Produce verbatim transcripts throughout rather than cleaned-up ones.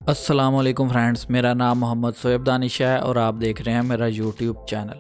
अस्सलाम वालेकुम फ्रेंड्स, मेरा नाम मोहम्मद सोएब दानिश है और आप देख रहे हैं मेरा यूट्यूब चैनल।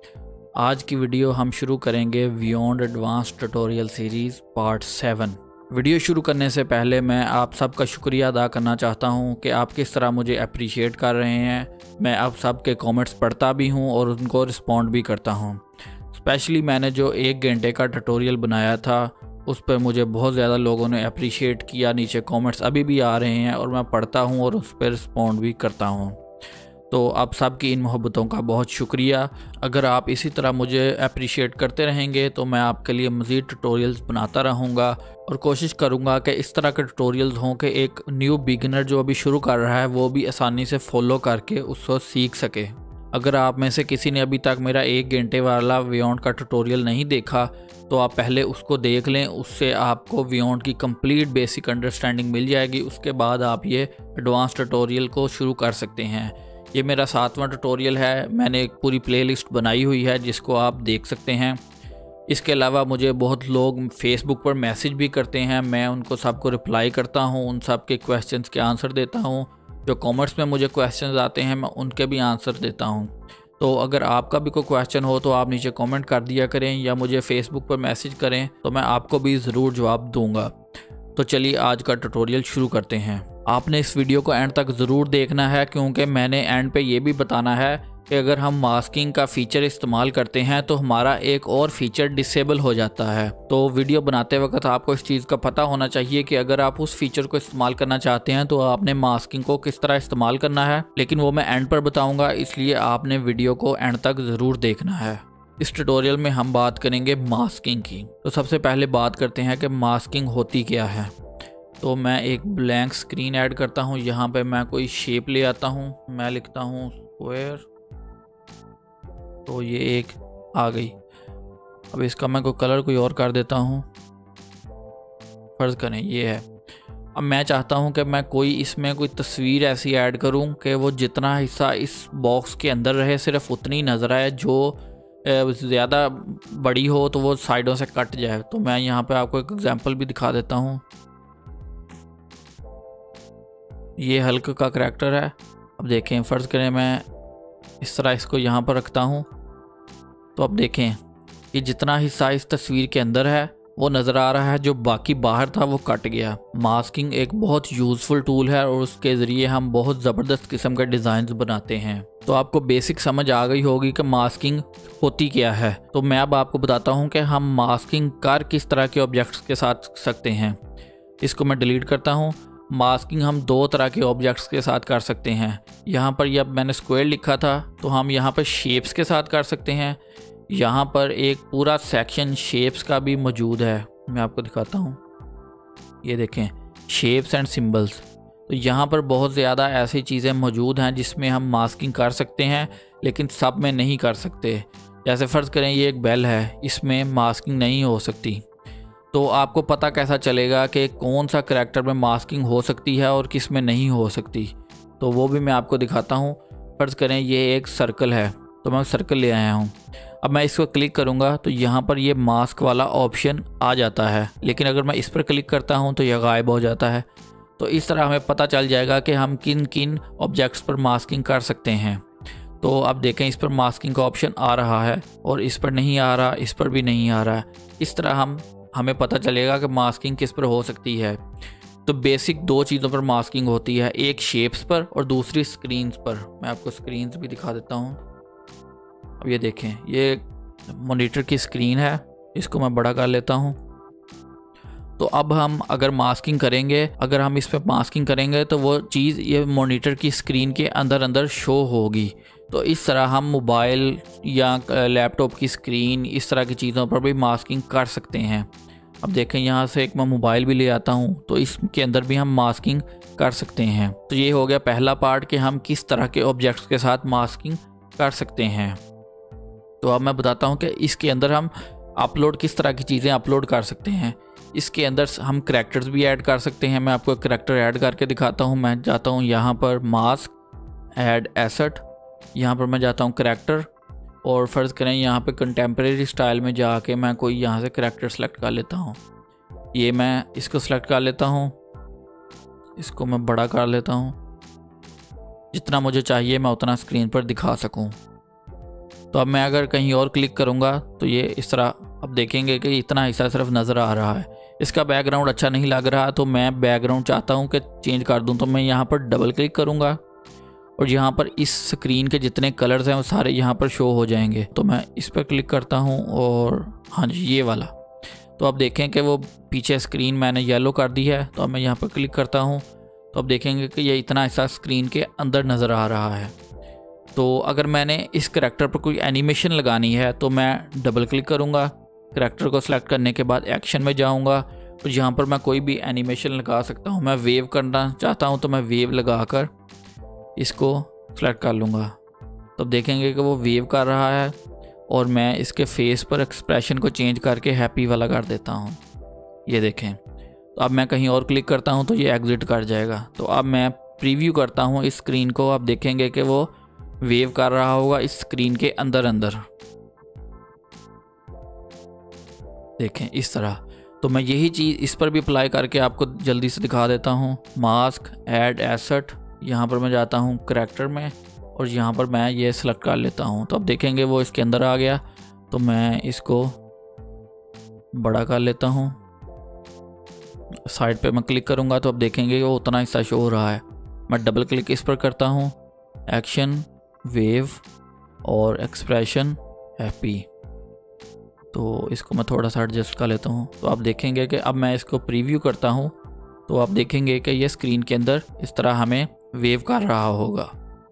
आज की वीडियो हम शुरू करेंगे beyond advance tutorial series part seven. Video शुरू करने से पहले मैं आप सबका शुक्रिया अदा करना चाहता हूं कि आप किस तरह मुझे अप्रिशिएट कर रहे हैं। मैं आप सबके कमेंट्स पढ़ता भी हूं और उनको रिस्पॉन्ड भी करता हूं। स्पेशली मैंने जो एक घंटे का ट्यूटोरियल बनाया था उस पर मुझे बहुत ज़्यादा लोगों ने अप्रिशिएट किया। नीचे कमेंट्स अभी भी आ रहे हैं और मैं पढ़ता हूं और उस पर रिस्पॉन्ड भी करता हूं। तो आप सबकी इन मोहब्बतों का बहुत शुक्रिया। अगर आप इसी तरह मुझे अप्रिशिएट करते रहेंगे तो मैं आपके लिए मज़ीद ट्यूटोरियल्स बनाता रहूँगा और कोशिश करूँगा कि इस तरह के ट्यूटोरियल्स हों कि एक न्यू बिगिनर जो अभी शुरू कर रहा है वो भी आसानी से फॉलो करके उसको सीख सके। अगर आप में से किसी ने अभी तक मेरा एक घंटे वाला बियॉन्ड का ट्यूटोरियल नहीं देखा तो आप पहले उसको देख लें। उससे आपको बियॉन्ड की कंप्लीट बेसिक अंडरस्टैंडिंग मिल जाएगी। उसके बाद आप ये एडवांस ट्यूटोरियल को शुरू कर सकते हैं। ये मेरा सातवां ट्यूटोरियल है। मैंने एक पूरी प्लेलिस्ट बनाई हुई है जिसको आप देख सकते हैं। इसके अलावा मुझे बहुत लोग फेसबुक पर मैसेज भी करते हैं, मैं उनको सबको रिप्लाई करता हूँ, उन सब के क्वेश्चंस के आंसर देता हूँ। जो कमेंट्स में मुझे क्वेश्चंस आते हैं मैं उनके भी आंसर देता हूँ। तो अगर आपका भी कोई क्वेश्चन हो तो आप नीचे कमेंट कर दिया करें या मुझे फेसबुक पर मैसेज करें तो मैं आपको भी ज़रूर जवाब दूंगा। तो चलिए आज का ट्यूटोरियल शुरू करते हैं। आपने इस वीडियो को एंड तक ज़रूर देखना है क्योंकि मैंने एंड पे ये भी बताना है कि अगर हम मास्किंग का फ़ीचर इस्तेमाल करते हैं तो हमारा एक और फीचर डिसेबल हो जाता है। तो वीडियो बनाते वक्त आपको इस चीज़ का पता होना चाहिए कि अगर आप उस फीचर को इस्तेमाल करना चाहते हैं तो आपने मास्किंग को किस तरह इस्तेमाल करना है, लेकिन वो मैं एंड पर बताऊँगा, इसलिए आपने वीडियो को एंड तक ज़रूर देखना है। इस ट्यूटोरियल में हम बात करेंगे मास्किंग की। तो सबसे पहले बात करते हैं कि मास्किंग होती क्या है। तो मैं एक ब्लैंक स्क्रीन ऐड करता हूँ। यहाँ पे मैं कोई शेप ले आता हूँ, मैं लिखता हूँ स्क्वायर, तो ये एक आ गई। अब इसका मैं कोई कलर कोई और कर देता हूँ, फर्ज करें ये है। अब मैं चाहता हूँ कि मैं कोई इसमें कोई तस्वीर ऐसी ऐड करूँ कि वो जितना हिस्सा इस बॉक्स के अंदर रहे सिर्फ उतनी नज़र आए, जो ज़्यादा बड़ी हो तो वो साइडों से कट जाए। तो मैं यहाँ पे आपको एक एग्जांपल भी दिखा देता हूँ। ये हल्क का करैक्टर है। अब देखें, फ़र्ज़ करें मैं इस तरह इसको यहाँ पर रखता हूँ तो अब देखें कि जितना हिस्सा इस तस्वीर के अंदर है वो नज़र आ रहा है, जो बाकी बाहर था वो कट गया। मास्किंग एक बहुत यूज़फुल टूल है और उसके ज़रिए हम बहुत ज़बरदस्त किस्म के डिज़ाइंस बनाते हैं। तो आपको बेसिक समझ आ गई होगी कि मास्किंग होती क्या है। तो मैं अब आपको बताता हूँ कि हम मास्किंग कर किस तरह के ऑब्जेक्ट्स के साथ सकते हैं। इसको मैं डिलीट करता हूँ। मास्किंग हम दो तरह के ऑब्जेक्ट्स के साथ कर सकते हैं। यहाँ पर यह मैंने स्क्वायर लिखा था तो हम यहाँ पर शेप्स के साथ कर सकते हैं। यहाँ पर एक पूरा सेक्शन शेप्स का भी मौजूद है, मैं आपको दिखाता हूँ। ये देखें, शेप्स एंड सिंबल्स। तो यहाँ पर बहुत ज़्यादा ऐसी चीज़ें मौजूद हैं जिसमें हम मास्किंग कर सकते हैं, लेकिन सब में नहीं कर सकते। जैसे फ़र्ज़ करें ये एक बेल है, इसमें मास्किंग नहीं हो सकती। तो आपको पता कैसा चलेगा कि कौन सा करैक्टर में मास्किंग हो सकती है और किस में नहीं हो सकती, तो वो भी मैं आपको दिखाता हूँ। फ़र्ज़ करें ये एक सर्कल है तो मैं सर्कल ले आया हूँ। अब मैं इसको क्लिक करूँगा तो यहाँ पर ये मास्क वाला ऑप्शन आ जाता है, लेकिन अगर मैं इस पर क्लिक करता हूँ तो यह गायब हो जाता है। तो इस तरह हमें पता चल जाएगा कि हम किन किन ऑब्जेक्ट्स पर मास्किंग कर सकते हैं। तो अब देखें, इस पर मास्किंग का ऑप्शन आ रहा है और इस पर नहीं आ रहा, इस पर भी नहीं आ रहा है। इस तरह हम हमें पता चलेगा कि मास्किंग किस पर हो सकती है। तो बेसिक दो चीज़ों पर मास्किंग होती है, एक शेप्स पर और दूसरी स्क्रीन्स पर। मैं आपको स्क्रीन्स भी दिखा देता हूँ। अब ये देखें, ये मॉनिटर की स्क्रीन है, इसको मैं बड़ा कर लेता हूँ। तो अब हम अगर मास्किंग करेंगे, अगर हम इस पर मास्किंग करेंगे तो वो चीज़ ये मॉनिटर की स्क्रीन के अंदर अंदर शो होगी। तो इस तरह हम मोबाइल या लैपटॉप की स्क्रीन, इस तरह की चीज़ों पर भी मास्किंग कर सकते हैं। अब देखें, यहाँ से एक मैं मोबाइल भी ले आता हूँ तो इसके अंदर भी हम मास्किंग कर सकते हैं। तो ये हो गया पहला पार्ट कि हम किस तरह के ऑब्जेक्ट्स के साथ मास्किंग कर सकते हैं। तो अब मैं बताता हूँ कि इसके अंदर हम अपलोड किस तरह की चीज़ें अपलोड कर सकते हैं। इसके अंदर हम करैक्टर्स भी ऐड कर सकते हैं। मैं आपको करैक्टर ऐड करके दिखाता हूँ। मैं जाता हूँ यहाँ पर मास्क, ऐड एसेट, यहाँ पर मैं जाता हूँ करैक्टर और फ़र्ज़ करें यहाँ पे कंटेम्प्रेरी स्टाइल में जाके मैं कोई यहाँ से करैक्टर सेलेक्ट कर लेता हूँ। ये मैं इसको सेलेक्ट कर लेता हूँ, इसको मैं बड़ा कर लेता हूँ जितना मुझे चाहिए मैं उतना स्क्रीन पर दिखा सकूं। तो अब मैं अगर कहीं और क्लिक करूंगा तो ये इस तरह अब देखेंगे कि इतना हिस्सा सिर्फ नज़र आ रहा है। इसका बैकग्राउंड अच्छा नहीं लग रहा तो मैं बैकग्राउंड चाहता हूं कि चेंज कर दूं, तो मैं यहाँ पर डबल क्लिक करूंगा और यहाँ पर इस स्क्रीन के जितने कलर्स हैं वो सारे यहाँ पर शो हो जाएंगे। तो मैं इस पर क्लिक करता हूँ और हाँ जी ये वाला। तो अब देखें कि वो पीछे स्क्रीन मैंने येलो कर दी है। तो अब मैं यहाँ पर क्लिक करता हूँ तो अब देखेंगे कि ये इतना हिस्सा स्क्रीन के अंदर नज़र आ रहा है। तो अगर मैंने इस करैक्टर पर कोई एनिमेशन लगानी है तो मैं डबल क्लिक करूँगा, करैक्टर को सिलेक्ट करने के बाद एक्शन में जाऊँगा और यहाँ पर मैं कोई भी एनिमेशन लगा सकता हूँ। मैं वेव करना चाहता हूँ तो मैं वेव लगा कर इसको सेलेक्ट कर लूँगा। तो अब देखेंगे कि वो वेव कर रहा है और मैं इसके फेस पर एक्सप्रेशन को चेंज करके हैप्पी वाला कर देता हूँ। ये देखें। तो अब मैं कहीं और क्लिक करता हूँ तो ये एग्जिट कर जाएगा। तो अब मैं प्रीव्यू करता हूँ इस स्क्रीन को। आप देखेंगे कि वो वेव कर रहा होगा इस स्क्रीन के अंदर अंदर, देखें इस तरह। तो मैं यही चीज़ इस पर भी अप्लाई करके आपको जल्दी से दिखा देता हूँ। मास्क, ऐड एसेट, यहाँ पर मैं जाता हूँ करैक्टर में और यहाँ पर मैं ये सेलेक्ट कर लेता हूँ। तो अब देखेंगे वो इसके अंदर आ गया। तो मैं इसको बड़ा कर लेता हूँ, साइड पे मैं क्लिक करूँगा तो अब देखेंगे वो उतना हिस्सा शो हो रहा है। मैं डबल क्लिक इस पर करता हूँ, एक्शन, वेव और एक्सप्रेशन हैप्पी। तो इसको मैं थोड़ा सा एडजस्ट कर लेता हूँ। तो आप देखेंगे कि अब मैं इसको प्रीव्यू करता हूँ तो आप देखेंगे कि ये स्क्रीन के अंदर इस तरह हमें वेव कर रहा होगा।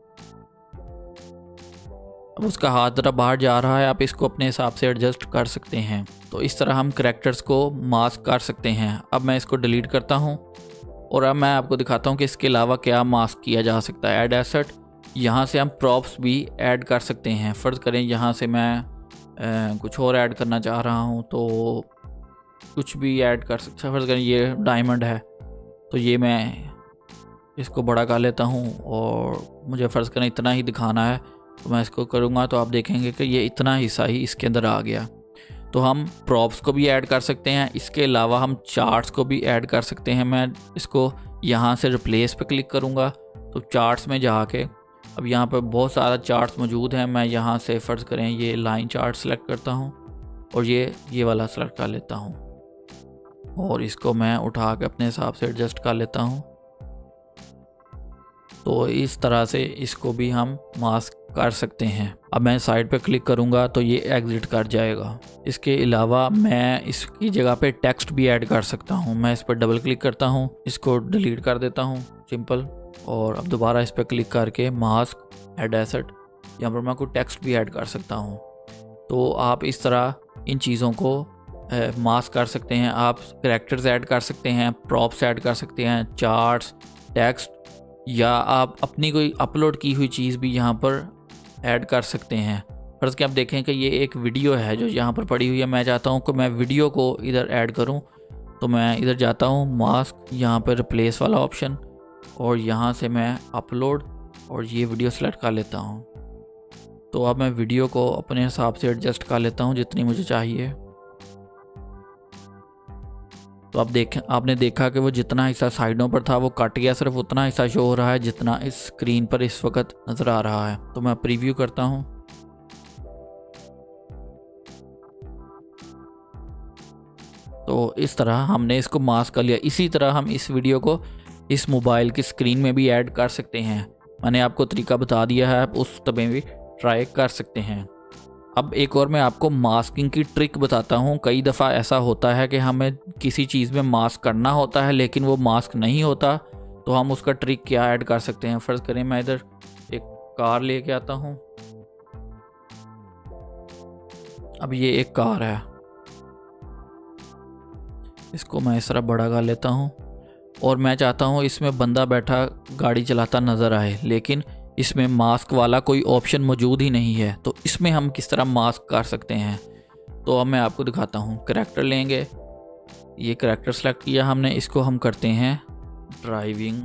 अब उसका हाथ ज़रा बाहर जा रहा है, आप इसको अपने हिसाब से एडजस्ट कर सकते हैं। तो इस तरह हम करैक्टर्स को मास्क कर सकते हैं। अब मैं इसको डिलीट करता हूँ और अब मैं आपको दिखाता हूँ कि इसके अलावा क्या मास्क किया जा सकता है। ऐड एसेट, यहाँ से हम प्रॉप्स भी ऐड कर सकते हैं। फ़र्ज़ करें यहाँ से मैं आ, कुछ और ऐड करना चाह रहा हूँ तो कुछ भी ऐड कर सकता। फ़र्ज़ करें ये डायमंड है तो ये मैं इसको बड़ा कर लेता हूँ और मुझे फ़र्ज़ करें इतना ही दिखाना है तो मैं इसको करूँगा तो आप देखेंगे कि ये इतना हिस्सा ही इसके अंदर आ गया। तो हम प्रॉप्स को भी ऐड कर सकते हैं। इसके अलावा हम चार्ट्स को भी ऐड कर सकते हैं। मैं इसको यहाँ से रिप्लेस पे क्लिक करूँगा तो चार्ट्स में जाके अब यहाँ पर बहुत सारा चार्ट्स मौजूद हैं। मैं यहाँ से फ़र्ज़ करें ये लाइन चार्ट सेलेक्ट करता हूँ और ये ये वाला सेलेक्ट कर लेता हूँ और इसको मैं उठा के अपने हिसाब से एडजस्ट कर लेता हूँ। तो इस तरह से इसको भी हम मास्क कर सकते हैं। अब मैं साइड पे क्लिक करूँगा तो ये एग्जिट कर जाएगा। इसके अलावा मैं इसकी जगह पे टेक्स्ट भी ऐड कर सकता हूँ। मैं इस पर डबल क्लिक करता हूँ, इसको डिलीट कर देता हूँ सिंपल, और अब दोबारा इस पर क्लिक करके मास्क, ऐड एसेट, यहाँ पर मैं कोई टेक्स्ट भी ऐड कर सकता हूँ। तो आप इस तरह इन चीज़ों को मास्क कर सकते हैं। आप करैक्टर्स ऐड कर सकते हैं, प्रॉप्स ऐड कर सकते हैं, चार्ट्स, टेक्स्ट, या आप अपनी कोई अपलोड की हुई चीज़ भी यहाँ पर ऐड कर सकते हैं। फर्ज़ कि आप देखें कि ये एक वीडियो है जो यहाँ पर पड़ी हुई है। मैं चाहता हूँ कि मैं वीडियो को इधर ऐड करूँ तो मैं इधर जाता हूँ, मास्क, यहाँ पर रिप्लेस वाला ऑप्शन, और यहाँ से मैं अपलोड और ये वीडियो सेलेक्ट कर लेता हूँ। तो अब मैं वीडियो को अपने हिसाब से एडजस्ट कर लेता हूँ जितनी मुझे चाहिए। तो आप देखें, आपने देखा कि वो जितना हिस्सा साइडों पर था वो कट गया, सिर्फ उतना हिस्सा शो हो रहा है जितना इस स्क्रीन पर इस वक्त नज़र आ रहा है। तो मैं प्रीव्यू करता हूँ। तो इस तरह हमने इसको मास्क कर लिया। इसी तरह हम इस वीडियो को इस मोबाइल की स्क्रीन में भी ऐड कर सकते हैं। मैंने आपको तरीका बता दिया है, आप उस तरह भी ट्राई कर सकते हैं। अब एक और मैं आपको मास्किंग की ट्रिक बताता हूँ। कई दफ़ा ऐसा होता है कि हमें किसी चीज़ में मास्क करना होता है लेकिन वो मास्क नहीं होता, तो हम उसका ट्रिक क्या ऐड कर सकते हैं। फ़र्ज़ करें मैं इधर एक कार लेके आता हूँ। अब ये एक कार है, इसको मैं इस तरह बड़ा कर लेता हूँ और मैं चाहता हूँ इसमें बंदा बैठा गाड़ी चलाता नज़र आए, लेकिन इसमें मास्क वाला कोई ऑप्शन मौजूद ही नहीं है। तो इसमें हम किस तरह मास्क कर सकते हैं, तो अब मैं आपको दिखाता हूँ। करैक्टर लेंगे, ये करैक्टर सेलेक्ट किया हमने, इसको हम करते हैं ड्राइविंग।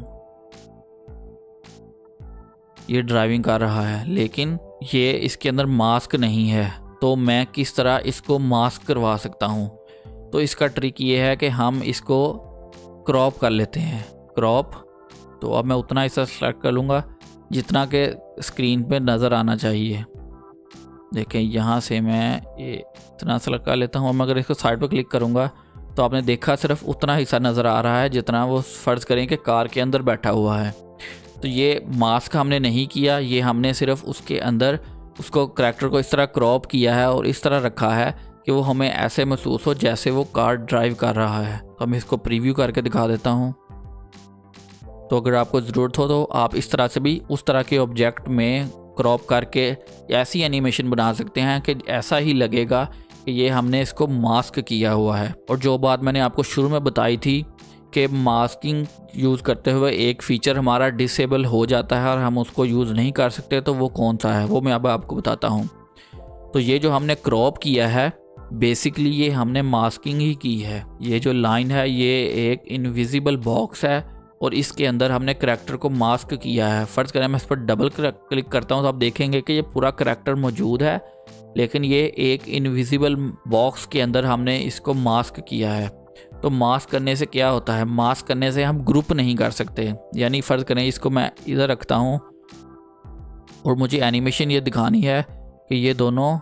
ये ड्राइविंग कर रहा है लेकिन ये इसके अंदर मास्क नहीं है, तो मैं किस तरह इसको मास्क करवा सकता हूँ। तो इसका ट्रिक ये है कि हम इसको क्रॉप कर लेते हैं, क्रॉप। तो अब मैं उतना हिस्सा सेलेक्ट कर लूँगा जितना के स्क्रीन पे नज़र आना चाहिए। देखें यहाँ से मैं ये इतना सा लगा लेता हूँ। मैं अगर इसको साइड पर क्लिक करूँगा तो आपने देखा सिर्फ उतना हिस्सा नज़र आ रहा है जितना वो फ़र्ज़ करें कि कार के अंदर बैठा हुआ है। तो ये मास्क हमने नहीं किया, ये हमने सिर्फ उसके अंदर उसको करैक्टर को इस तरह क्रॉप किया है और इस तरह रखा है कि वो हमें ऐसे महसूस हो जैसे वो कार ड्राइव कर रहा है। तो मैं इसको प्रीव्यू करके दिखा देता हूँ। तो अगर आपको ज़रूरत हो तो आप इस तरह से भी उस तरह के ऑब्जेक्ट में क्रॉप करके ऐसी एनिमेशन बना सकते हैं कि ऐसा ही लगेगा कि ये हमने इसको मास्क किया हुआ है। और जो बात मैंने आपको शुरू में बताई थी कि मास्किंग यूज़ करते हुए एक फ़ीचर हमारा डिसेबल हो जाता है और हम उसको यूज़ नहीं कर सकते, तो वो कौन सा है वो मैं अब आपको बताता हूँ। तो ये जो हमने क्रॉप किया है बेसिकली ये हमने मास्किंग ही की है। ये जो लाइन है ये एक इनविजिबल बॉक्स है और इसके अंदर हमने करैक्टर को मास्क किया है। फ़र्ज़ करें मैं इस पर डबल क्लिक करता हूँ तो आप देखेंगे कि ये पूरा करैक्टर मौजूद है, लेकिन ये एक इनविजिबल बॉक्स के अंदर हमने इसको मास्क किया है। तो मास्क करने से क्या होता है, मास्क करने से हम ग्रुप नहीं कर सकते। यानी फ़र्ज़ करें इसको मैं इधर रखता हूँ और मुझे एनिमेशन ये दिखानी है कि ये दोनों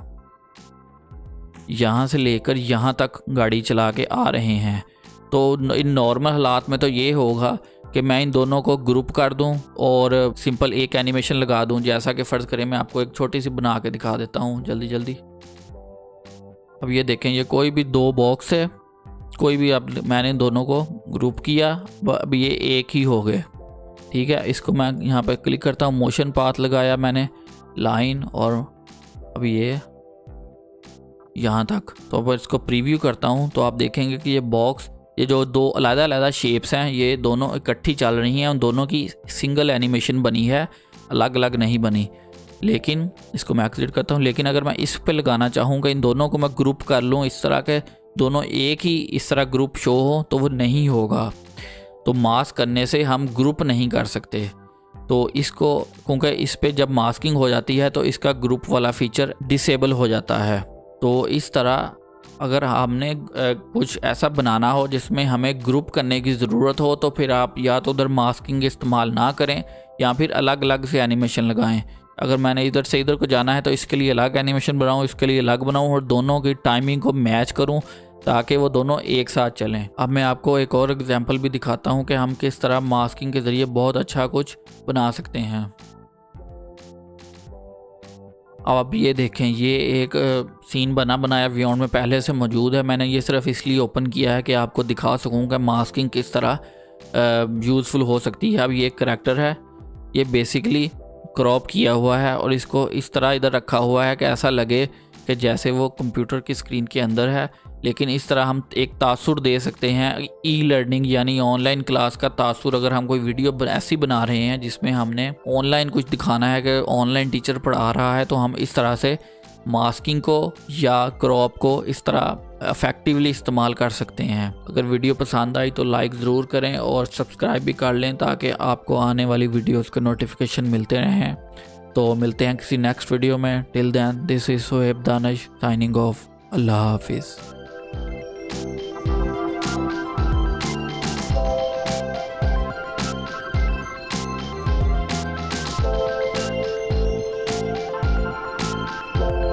यहाँ से लेकर यहाँ तक गाड़ी चला के आ रहे हैं। तो इन नॉर्मल हालात में तो ये होगा कि मैं इन दोनों को ग्रुप कर दूं और सिंपल एक एनिमेशन लगा दूं। जैसा कि फ़र्ज़ करें मैं आपको एक छोटी सी बना के दिखा देता हूं जल्दी जल्दी। अब ये देखें, ये कोई भी दो बॉक्स है, कोई भी, अब मैंने इन दोनों को ग्रुप किया, अब ये एक ही हो गए। ठीक है, इसको मैं यहाँ पर क्लिक करता हूँ, मोशन पाथ लगाया मैंने, लाइन, और अब ये यहाँ तक। तो अब इसको प्रीव्यू करता हूँ तो आप देखेंगे कि ये बॉक्स, ये जो दो अलग अलग शेप्स हैं ये दोनों इकट्ठी चल रही हैं। उन दोनों की सिंगल एनिमेशन बनी है, अलग अलग नहीं बनी। लेकिन इसको मैं एक्सिट करता हूँ। लेकिन अगर मैं इस पे लगाना चाहूँगा, इन दोनों को मैं ग्रुप कर लूँ, इस तरह के दोनों एक ही इस तरह ग्रुप शो हो, तो वो नहीं होगा। तो मास्क करने से हम ग्रुप नहीं कर सकते। तो इसको, क्योंकि इस पर जब मास्किंग हो जाती है तो इसका ग्रुप वाला फीचर डिसेबल हो जाता है। तो इस तरह अगर हमने कुछ ऐसा बनाना हो जिसमें हमें ग्रुप करने की ज़रूरत हो, तो फिर आप या तो उधर मास्किंग इस्तेमाल ना करें या फिर अलग अलग से एनिमेशन लगाएं। अगर मैंने इधर से इधर को जाना है तो इसके लिए अलग एनिमेशन बनाऊं, इसके लिए अलग बनाऊं और दोनों की टाइमिंग को मैच करूं ताकि वो दोनों एक साथ चलें। अब मैं आपको एक और एग्जांपल भी दिखाता हूं कि हम किस तरह मास्किंग के ज़रिए बहुत अच्छा कुछ बना सकते हैं। अब आप ये देखें, ये एक सीन बना बनाया बियॉन्ड में पहले से मौजूद है। मैंने ये सिर्फ इसलिए ओपन किया है कि आपको दिखा सकूं कि मास्किंग किस तरह यूज़फुल हो सकती है। अब ये एक करैक्टर है, ये बेसिकली क्रॉप किया हुआ है और इसको इस तरह इधर रखा हुआ है कि ऐसा लगे कि जैसे वो कंप्यूटर की स्क्रीन के अंदर है। लेकिन इस तरह हम एक तासुर दे सकते हैं, ई लर्निंग यानी ऑनलाइन क्लास का तासुर। अगर हम कोई वीडियो ऐसी बना रहे हैं जिसमें हमने ऑनलाइन कुछ दिखाना है कि ऑनलाइन टीचर पढ़ा रहा है, तो हम इस तरह से मास्किंग को या क्रॉप को इस तरह इफ़ेक्टिवली इस्तेमाल कर सकते हैं। अगर वीडियो पसंद आई तो लाइक ज़रूर करें और सब्सक्राइब भी कर लें ताकि आपको आने वाली वीडियोस के नोटिफिकेशन मिलते रहें। तो मिलते हैं किसी नेक्स्ट वीडियो में। Till then, this is Shoaib Danish signing off. अल्लाह हाफिज़।